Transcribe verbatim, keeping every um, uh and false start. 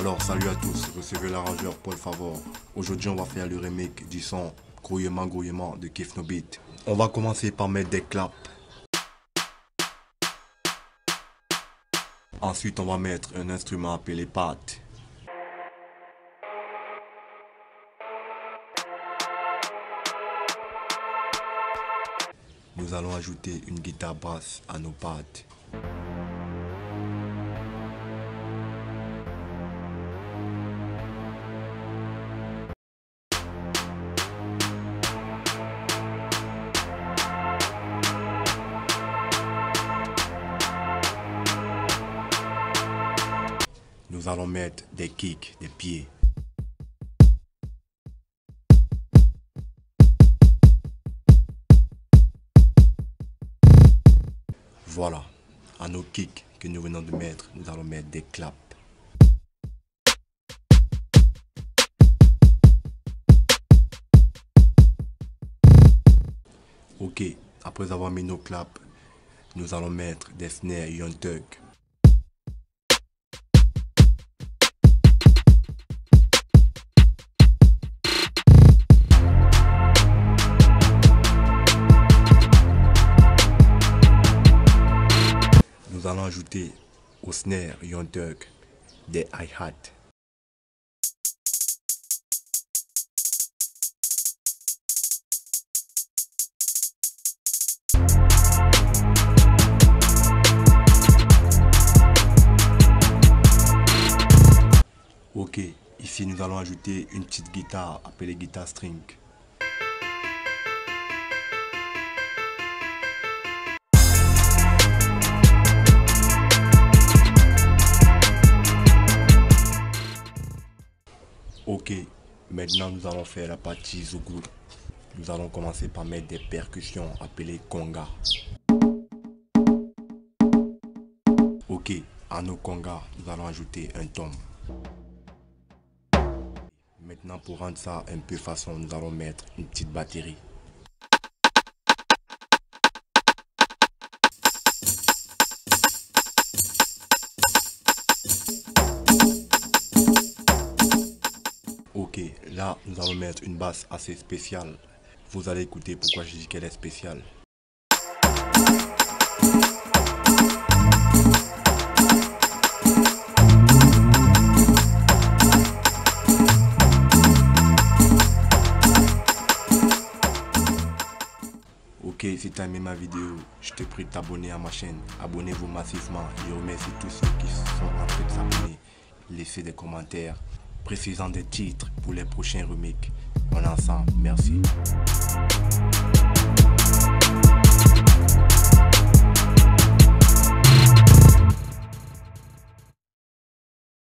Alors salut à tous, recevez l'arrangeur Paul Favor. Aujourd'hui on va faire le remake du son Grouillement Grouillement de Kif No Beat. On va commencer par mettre des claps. Ensuite on va mettre un instrument appelé pad. Nous allons ajouter une guitare basse à nos pads. Nous allons mettre des kicks, des pieds. Voilà, à nos kicks que nous venons de mettre, nous allons mettre des claps. Ok, après avoir mis nos claps, nous allons mettre des snares Young Thug. Nous allons ajouter au snare Young Thug des hi-hats. Ok, ici nous allons ajouter une petite guitare appelée guitare string. Ok, maintenant nous allons faire la partie Zougou. Nous allons commencer par mettre des percussions appelées conga. Ok, à nos congas, nous allons ajouter un tom. Maintenant pour rendre ça un peu façon, nous allons mettre une petite batterie. Ok, là nous allons mettre une basse assez spéciale. Vous allez écouter pourquoi je dis qu'elle est spéciale. Ok, si tu as aimé ma vidéo, je te prie de t'abonner à ma chaîne. Abonnez-vous massivement. Je remercie tous ceux qui sont en train de s'abonner. Laissez des commentaires précisant des titres pour les prochains remakes. On est ensemble, merci.